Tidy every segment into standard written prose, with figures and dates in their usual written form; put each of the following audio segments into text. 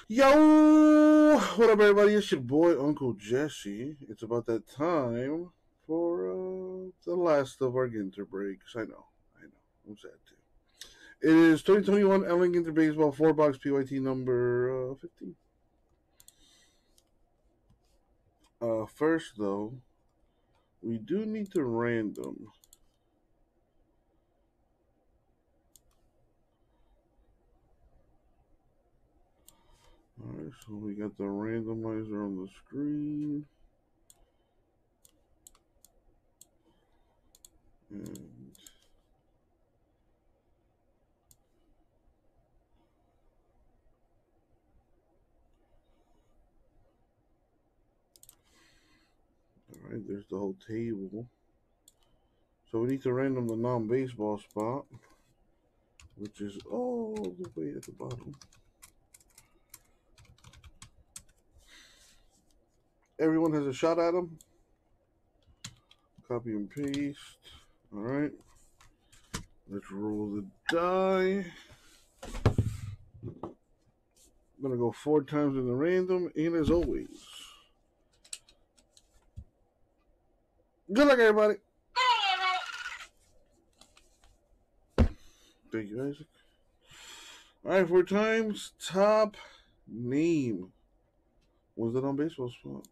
Yo, what up, everybody? It's your boy Uncle Jesse. It's about that time for the last of our Ginter breaks. I know, I'm sad too. It is 2021 Allen Ginter Baseball 4-box PYT number 15. First though, we do need to random. Alright, so we got the randomizer on the screen. And alright, there's the whole table. So we need to random the non-baseball spot, which is all the way at the bottom. Everyone has a shot at them. Copy and paste. Alright. Let's roll the die. I'm going to go 4 times in the random, and as always, good luck, everybody. Thank you, Isaac. Alright, 4 times. Top name. Was that on baseball spot?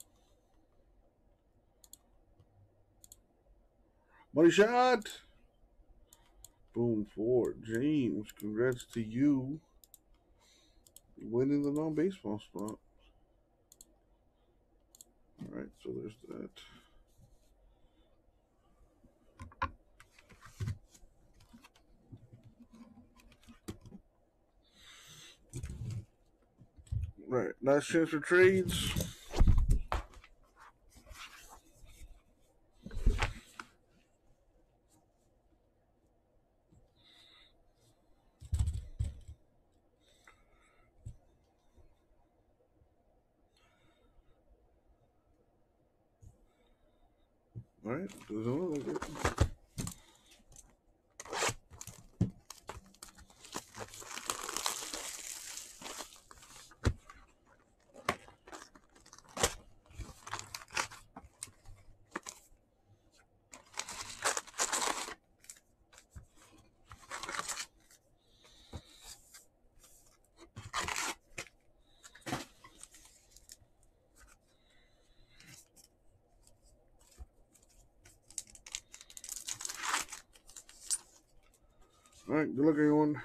Money shot. Boom, 4. James, congrats to you. Winning the non-baseball spot. Alright, so there's that. Right, last chance for trades. Alright, doesn't look like it. Alright, good luck, everyone.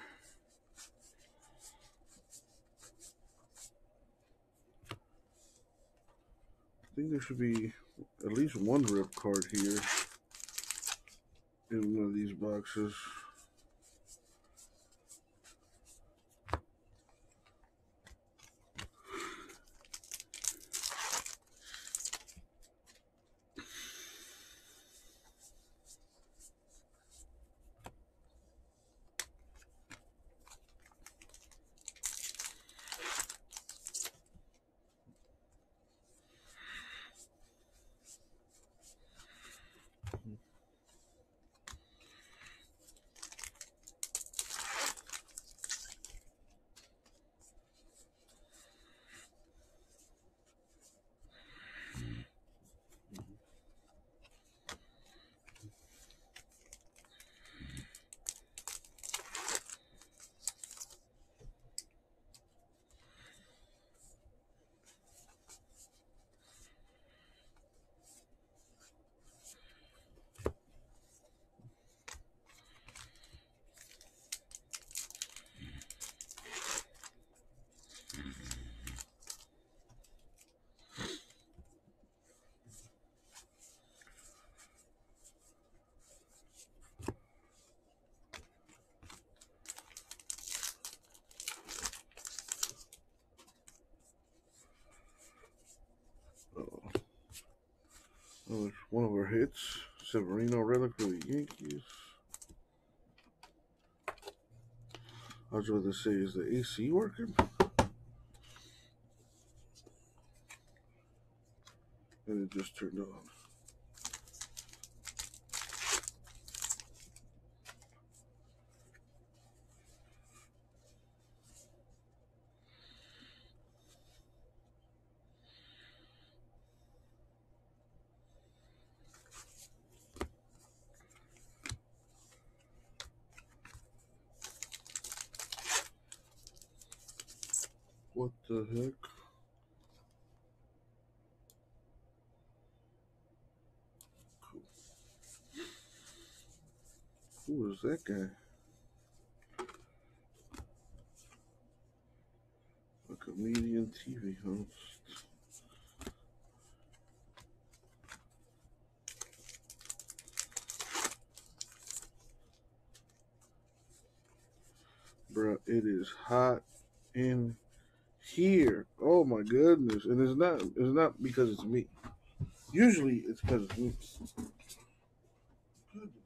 I think there should be at least one rip card here in one of these boxes. Oh, one of our hits. Severino relic for the Yankees. I was about to say, is the AC working? And it just turned on. What the heck? Who is that guy? A comedian TV host. Bro, it is hot in here. Oh my goodness. And it's not because it's me. Usually it's because it's me. Goodness.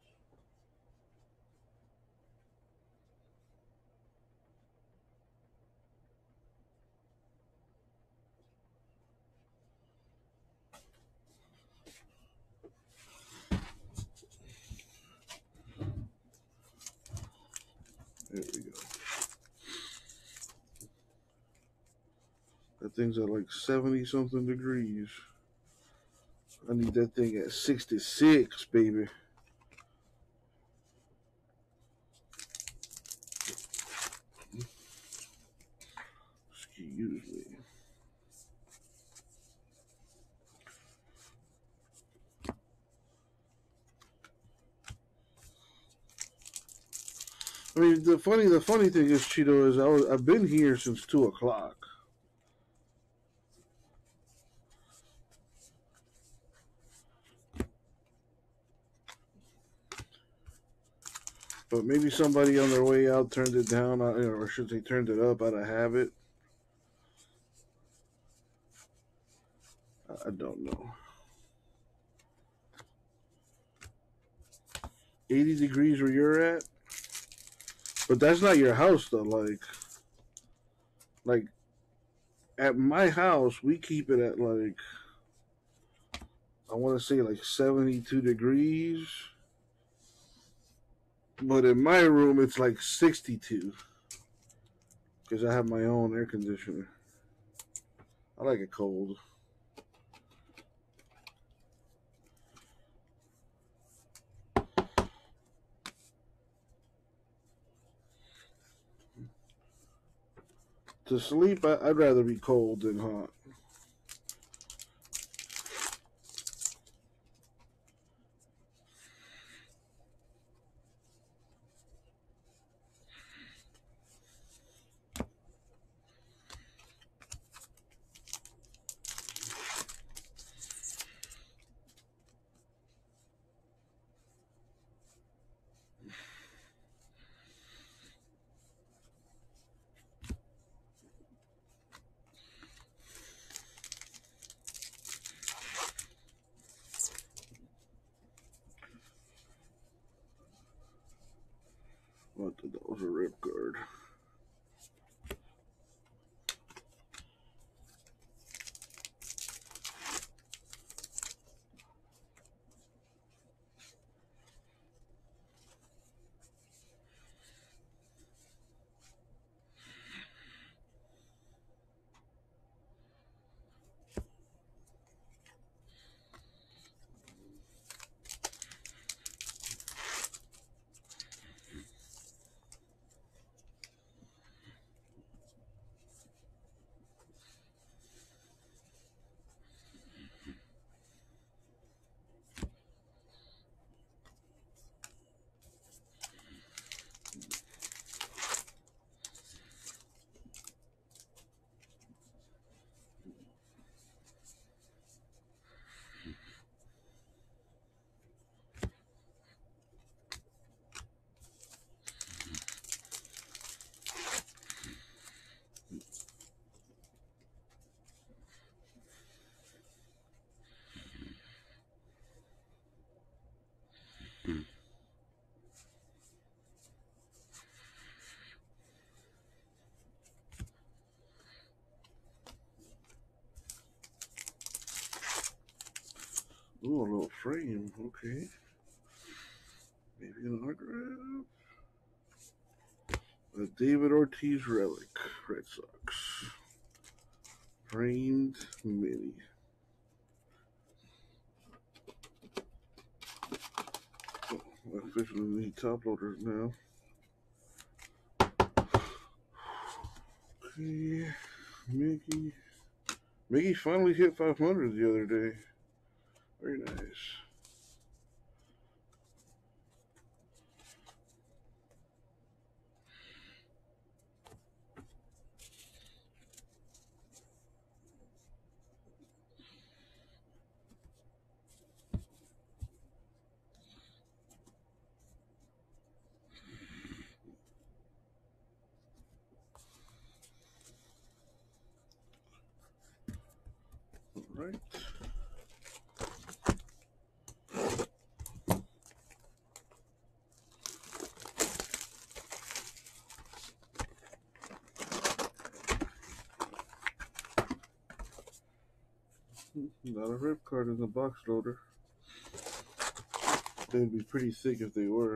There we go. That thing's at like 70 something degrees. I need that thing at 66, baby. Excuse me. I mean, the funny thing is, Cheeto, is I've been here since 2 o'clock. But maybe somebody on their way out turned it down, or should they turned it up out of habit? I don't know. 80 degrees where you're at, but that's not your house though. Like at my house, we keep it at like I want to say like 72 degrees, but in my room it's like 62 because I have my own air conditioner. I like it cold. To sleep, I'd rather be cold than hot. What? That was a rip guard. Ooh, a little frame. Okay. Maybe an autograph. A David Ortiz relic. Red Sox. Framed mini. Oh, I officially need top loaders now. Okay. Mickey. Mickey finally hit 500 the other day. Very nice. All right. Not a rip card in the box loader. They'd be pretty thick if they were.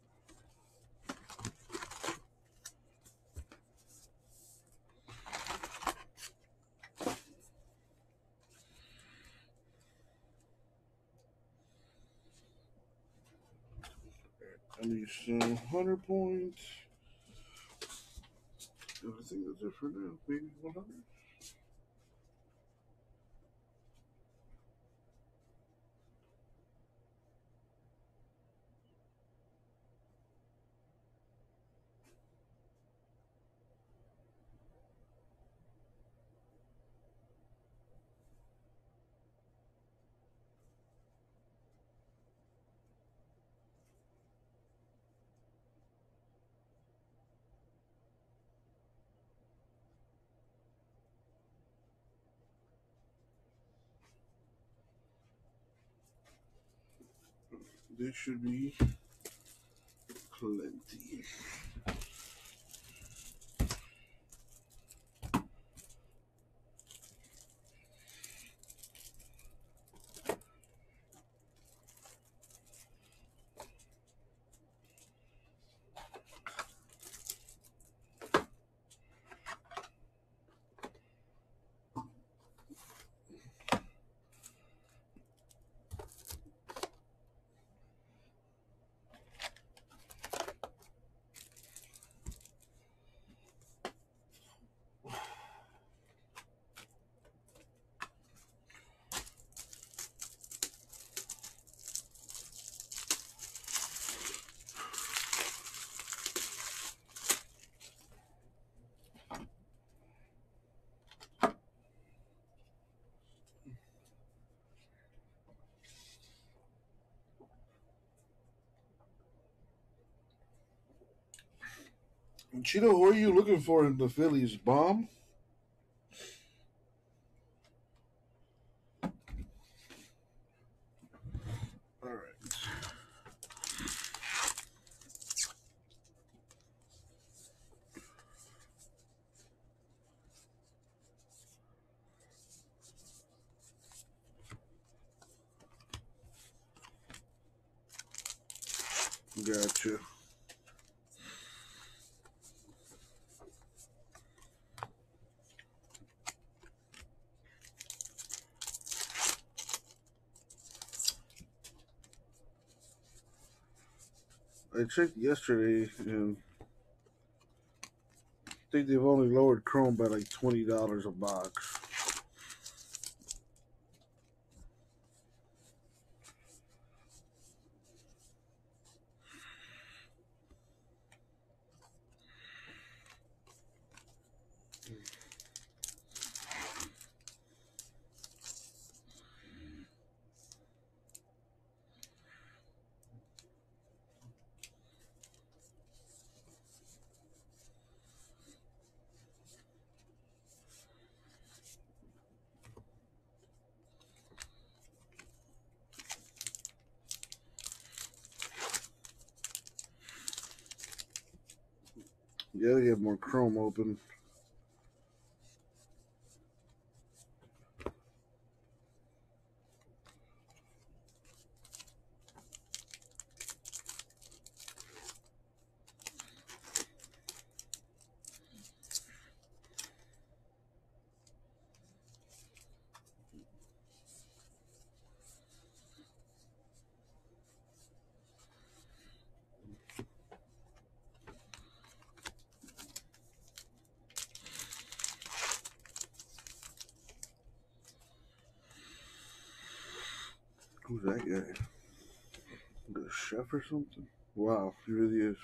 I need some 100 points. I think that's it for now. Maybe 100. This should be plenty. Cheeto, who are you looking for in the Phillies? Bomb? All right. Gotcha. I checked yesterday and I think they've only lowered Chrome by like $20 a box. Yeah, they have more Chrome open. Who's that guy? The chef or something? Wow, he really is.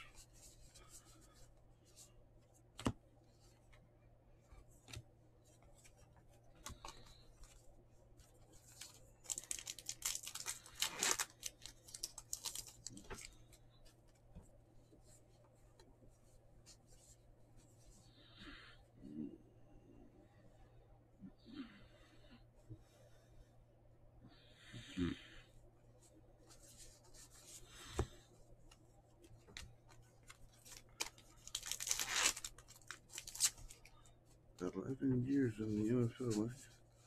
Got 11 years in the NFL, right?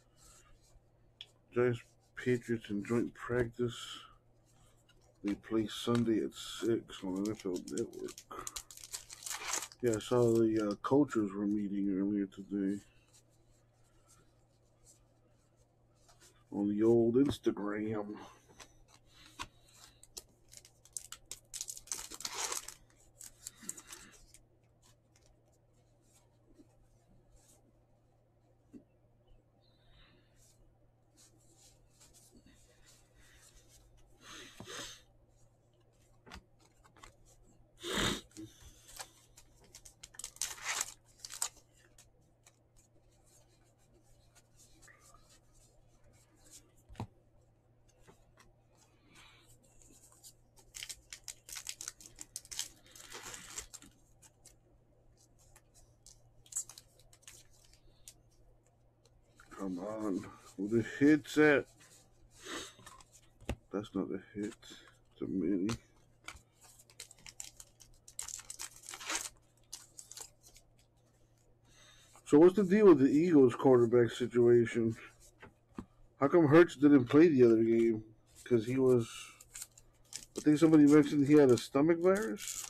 Giants Patriots in joint practice. They play Sunday at 6 on NFL Network. Yeah, I saw the coaches were meeting earlier today on the old Instagram. Come on. Where the hits at? That's not a hit. It's a mini. So what's the deal with the Eagles quarterback situation? How come Hurts didn't play the other game? Because he was. I think somebody mentioned he had a stomach virus.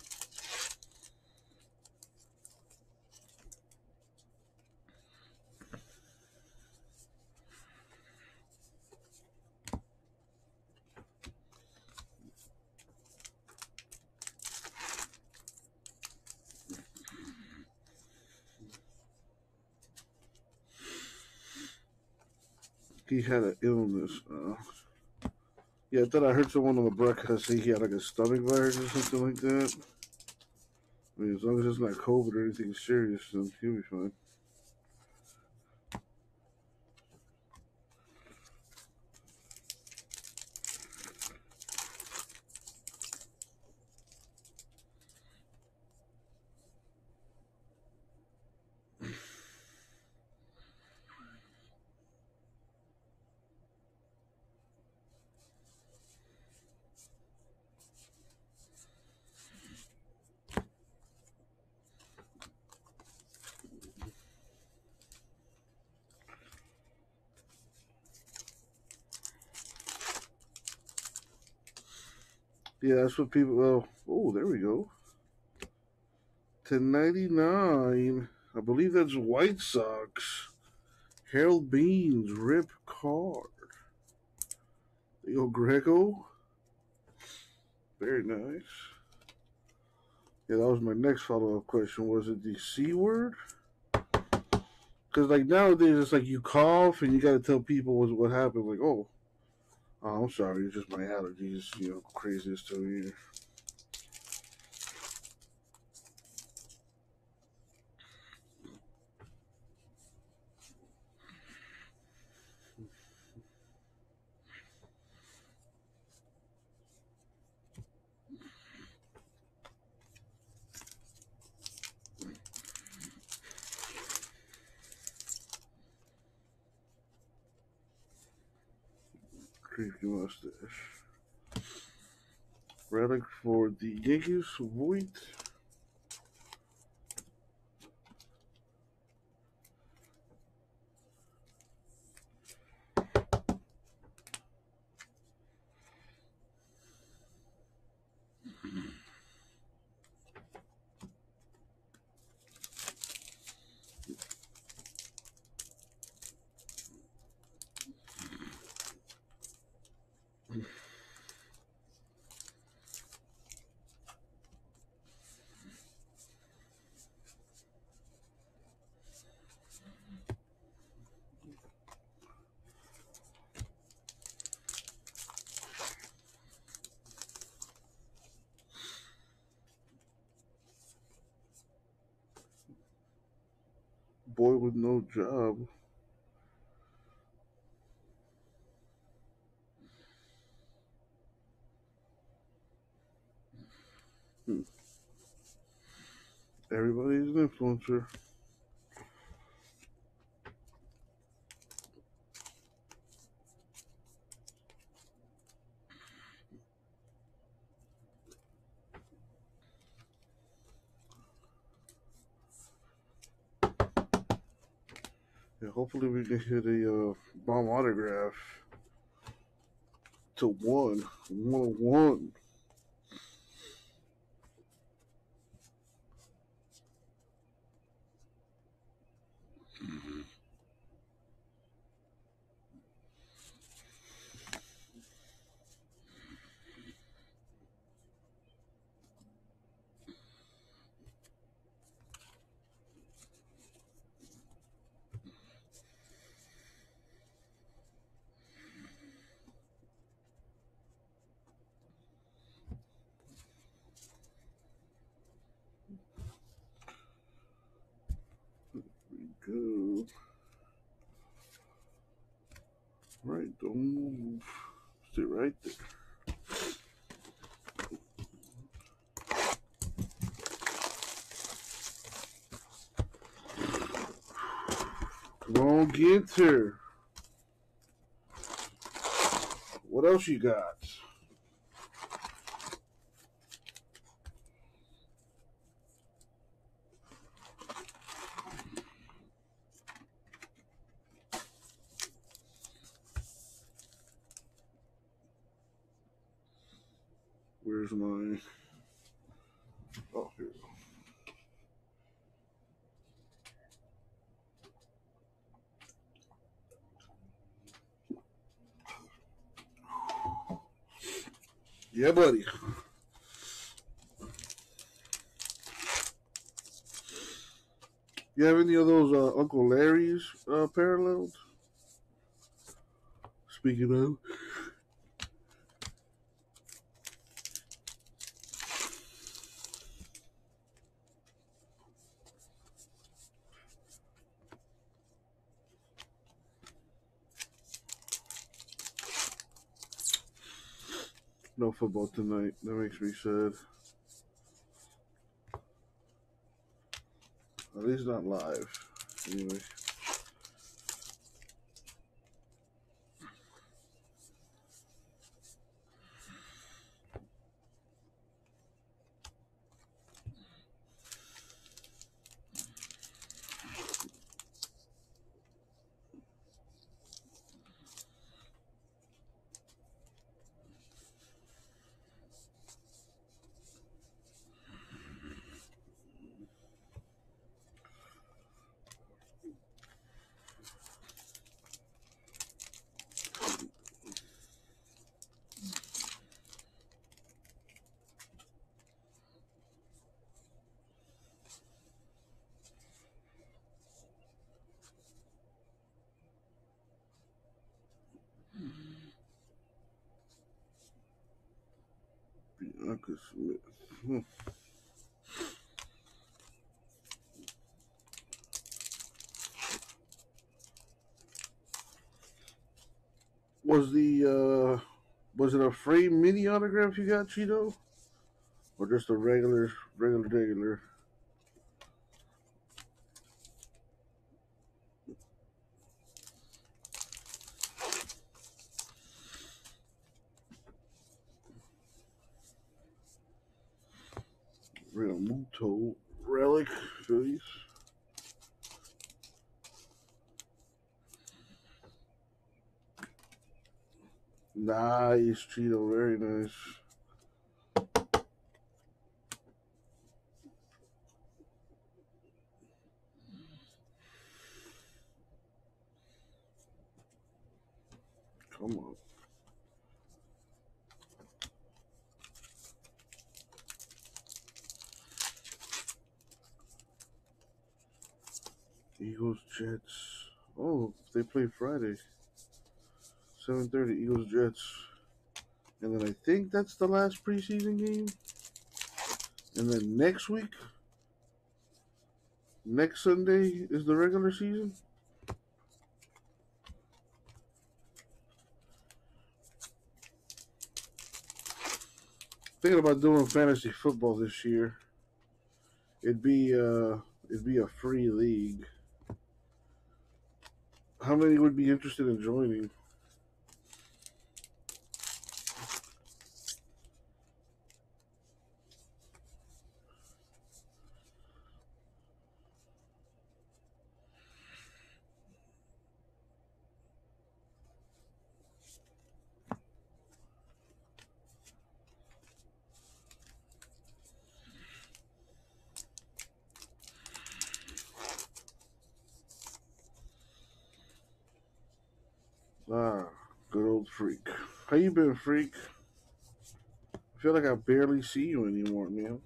He had an illness. Yeah, I thought I heard someone on the broadcast say he had like a stomach virus or something like that. I mean, as long as it's not COVID or anything serious, then he'll be fine. Yeah, that's what people. Well, oh, there we go. 1099. I believe that's White Sox. Harold Beans, rip card. Leo Greco. Very nice. Yeah, that was my next follow up question. Was it the C word? Because like nowadays, it's like you cough and you got to tell people what happened. Like, oh, I'm sorry, it's just my allergies. Craziest to me. Creepy mustache. Relic for the Yankees. Voigt. boy with no job. Hmm. Everybody's an influencer. Yeah, hopefully we can hit a bomb autograph to 101. Go. Right, don't move. Stay right there. Come on, get here. What else you got? Where's my... Oh, here we go. Yeah, buddy. You have any of those Uncle Larry's paralleled? Speaking of, no football tonight. That makes me sad. At least not live. Anyway. Bianca Smith. Was it a frame mini autograph you got, Cheeto? Or just a regular? Real Muto relic face. Nice, Cheeto. Very nice. Come on. Eagles, Jets. Oh, they play Friday. 7:30, Eagles, Jets. And then I think that's the last preseason game. And then next week, Next Sunday is the regular season. Thinking about doing fantasy football this year. It'd be a free league. How many would be interested in joining? Ah, good old Freak. How you been, Freak? I feel like I barely see you anymore, man.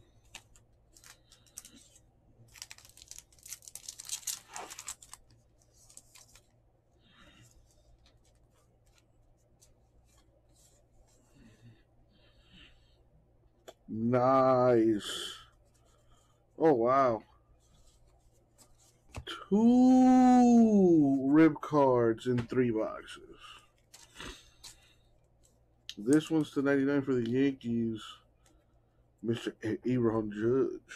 Nice. Oh wow. Two rib cards in 3 boxes. This one's to 99 for the Yankees, Mr. Aaron Judge.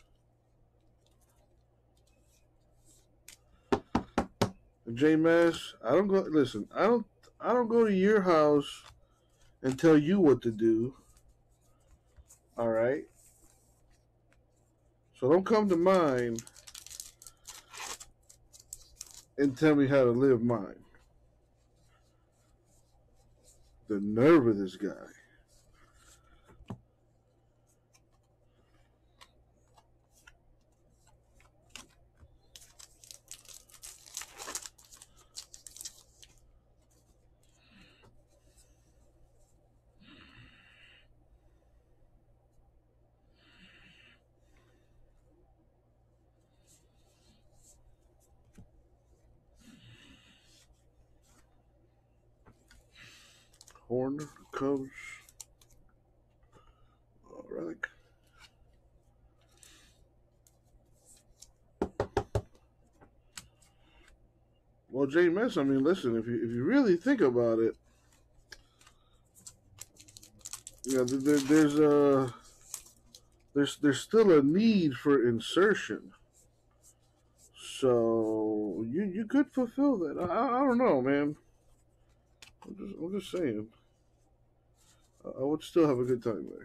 J Mass, I don't go. Listen, I don't go to your house and tell you what to do. All right. So don't come to mine and tell me how to live mine. The nerve of this guy. Horner, Cubs, Relic. Well, J Mass, I mean, listen, if you really think about it, there's still a need for insertion. So you could fulfill that. I don't know, man. I'm just saying. I would still have a good time there.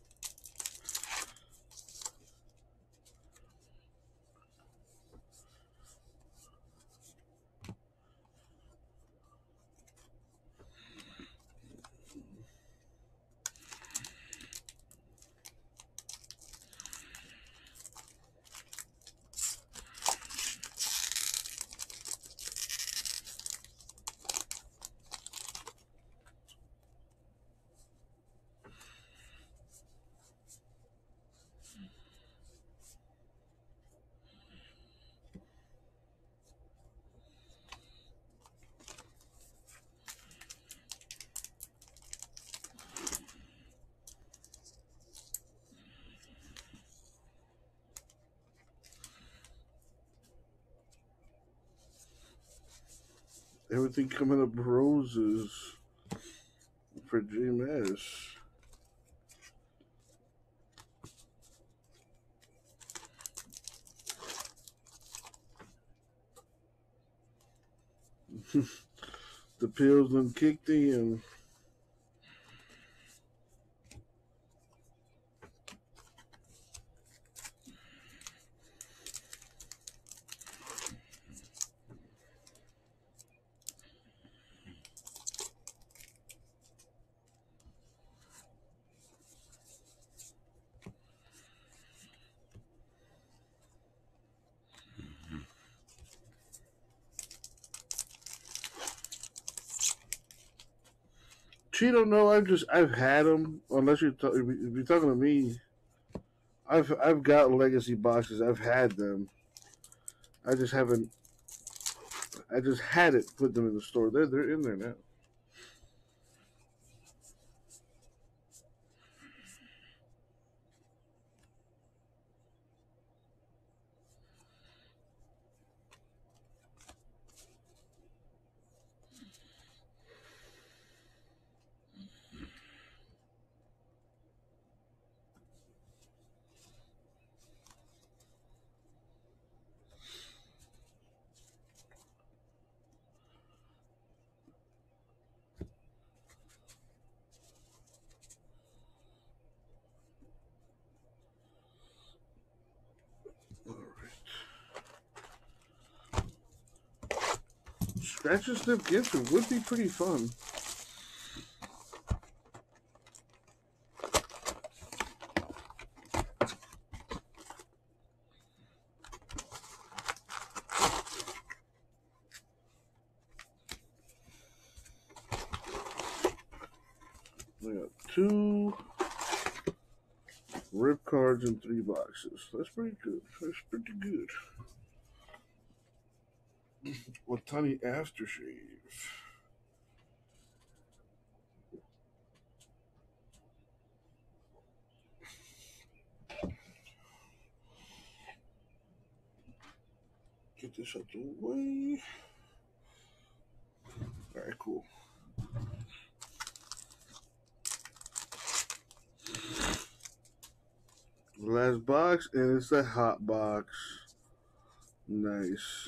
Everything coming up roses for GMS. The pills done kicked in. Cheeto, no, I've had them. Unless if you're talking to me, I've got legacy boxes. I've had them. I just haven't. I just had it. Put them in the store. They're in there now. Scratch and Sniff Gibson would be pretty fun. We got 2 rip cards in 3 boxes. That's pretty good. That's pretty good. With tiny aftershave. Get this out the way. Alright, cool. Last box, and it's a hot box. Nice.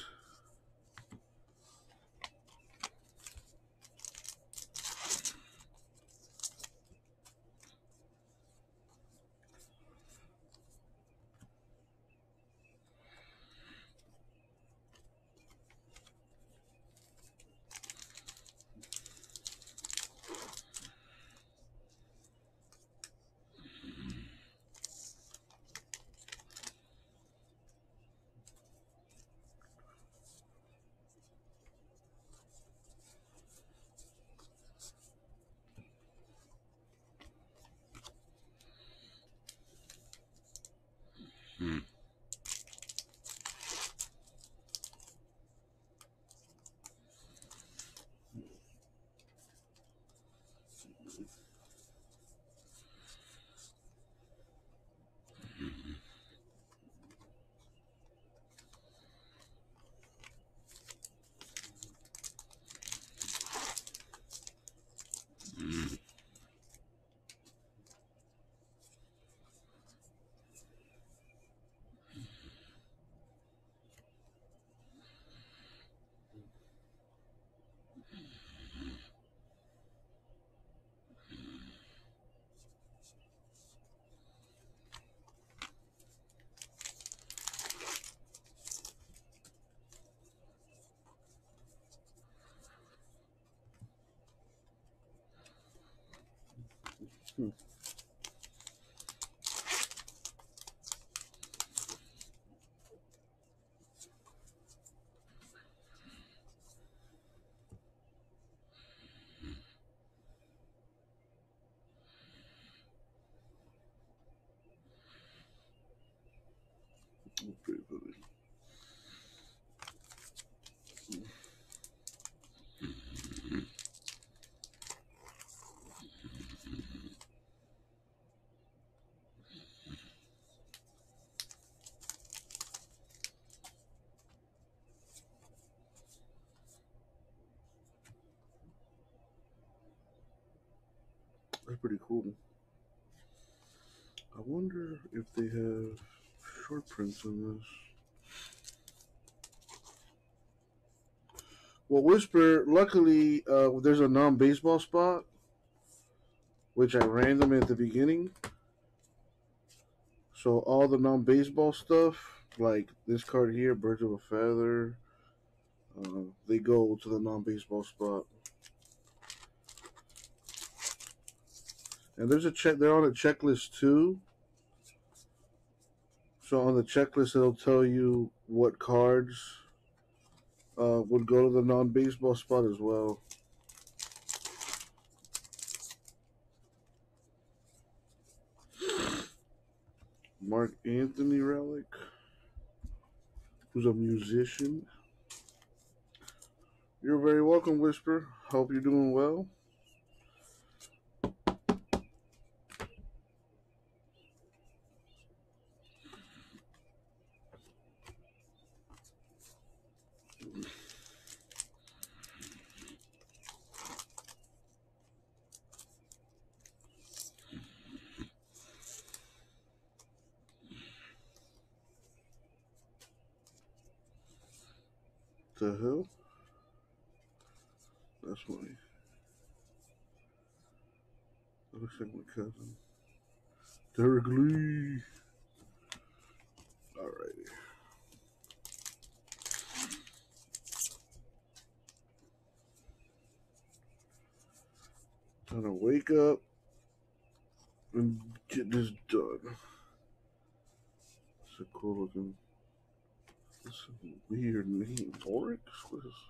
Pretty funny. That's pretty cool. I wonder if they have short prints on this. Well, Whisper, luckily, there's a non-baseball spot, which I random at the beginning. So all the non-baseball stuff, like this card here, Birds of a Feather, they go to the non-baseball spot. And there's a check. They're on a checklist too. So on the checklist, it'll tell you what cards would go to the non-baseball spot as well. Mark Anthony relic, who's a musician. You're very welcome, Whisper. Hope you're doing well. The hell? That's funny. That looks like my cousin. Derek Lee. Alrighty. Time to wake up and get this done. It's a cool looking. It's a weird name. Oryx? What is.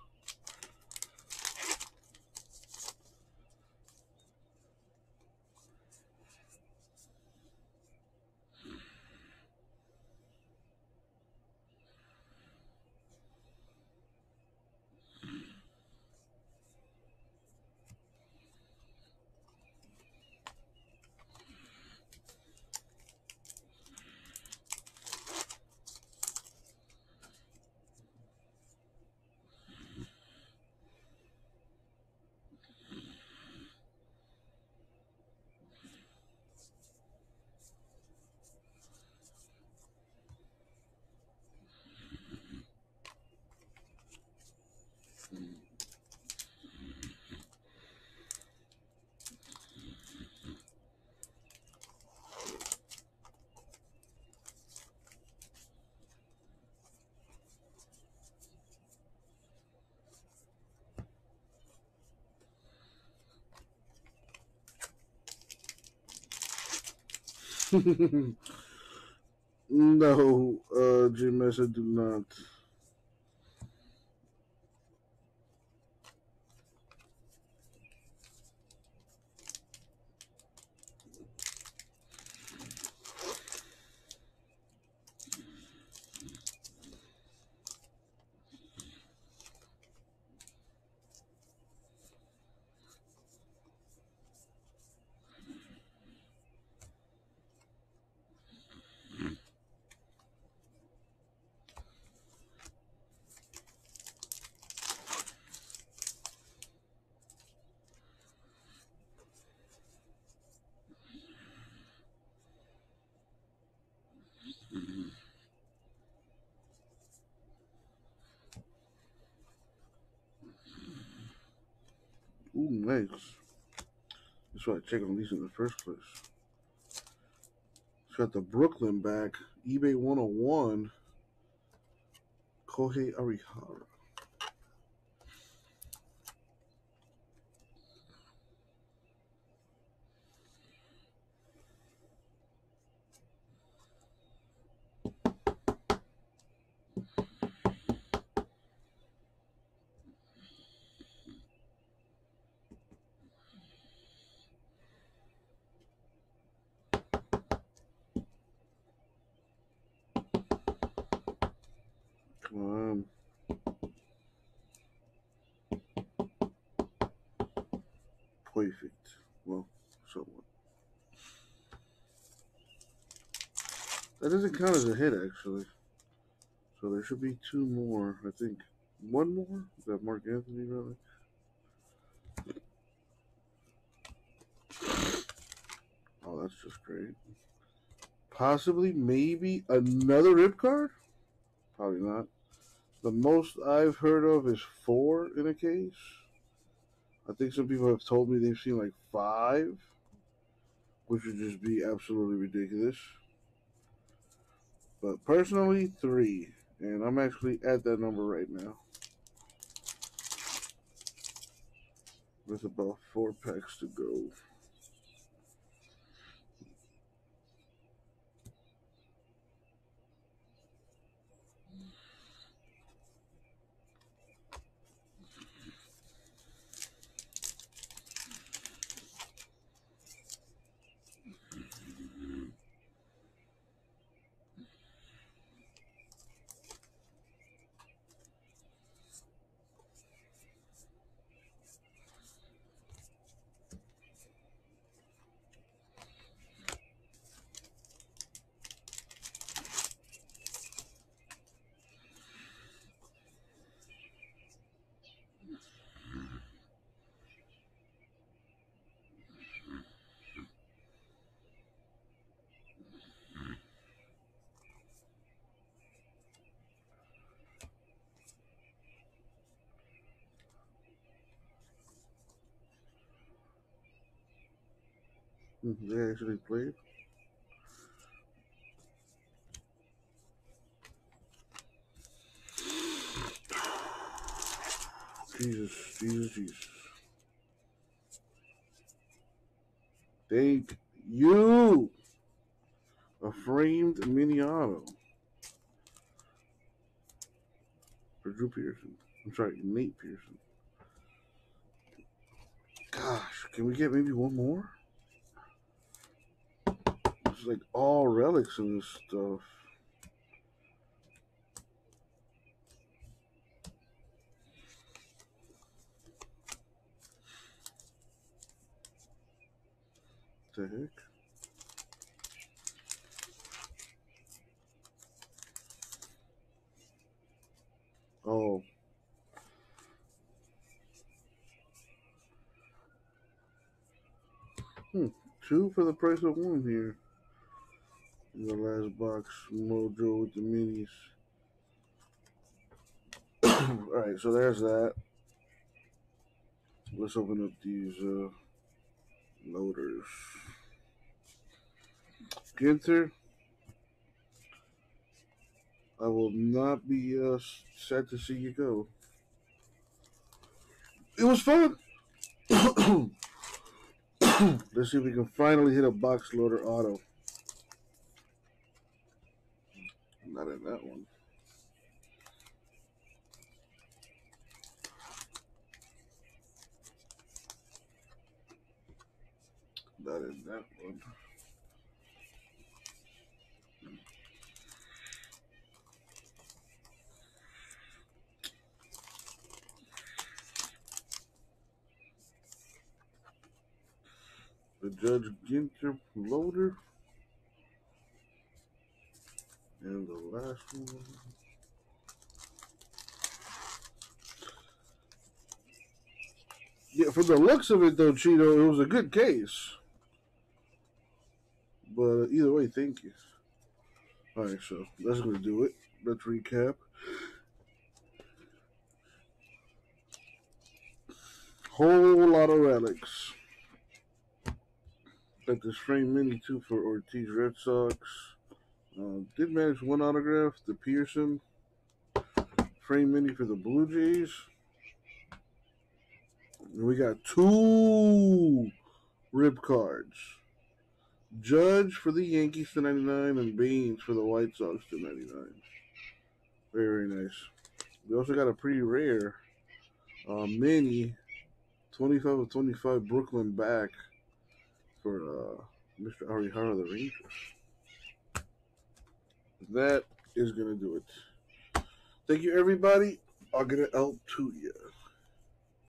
No, Jim, I do not. Ooh, nice. That's why I checked on these in the first place. It's got the Brooklyn back. eBay 101. Kohei Arihara. Come on. Perfect. Well, somewhat. That doesn't count as a hit, actually. So there should be two more, I think. One more? Is that Mark Anthony, really? Oh, that's just great. Possibly, maybe another rip card? Probably not. The most I've heard of is 4 in a case. I think some people have told me they've seen like 5, which would just be absolutely ridiculous. But personally, 3. And I'm actually at that number right now. With about 4 packs to go. They actually played. Jesus, Jesus, Jesus. Thank you. A framed mini auto for Drew Pearson. I'm sorry, Nate Pearson. Gosh, can we get maybe one more? It's like all relics in this stuff. What the heck? Oh. Two for the price of one here. In the last box, Mojo with the minis. Alright, so there's that. Let's open up these loaders. Ginter, I will not be sad to see you go. It was fun. Let's see if we can finally hit a box loader auto. Not in that one. Not in that one. The Judge Ginter loader. And the last one. Yeah, for the looks of it, though, Cheeto, it was a good case. But either way, thank you. All right, so that's going to do it. Let's recap. Whole lot of relics. Got this frame mini, too, for Ortiz Red Sox. Did manage one autograph, the Pearson. Frame mini for the Blue Jays. And we got two rib cards. Judge for the Yankees to 99 and Baines for the White Sox to 99. Very, very nice. We also got a pretty rare mini 25 of 25 Brooklyn back for Mr. Arihara, the Rangers. That is going to do it. Thank you, everybody. I'll get it out to you.